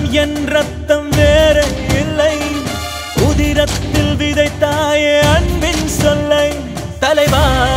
என் ரத்தம் வேற இல்லை உதிரத்தில் விதைத்தாயே அன்பின் சொல்லை தலைவா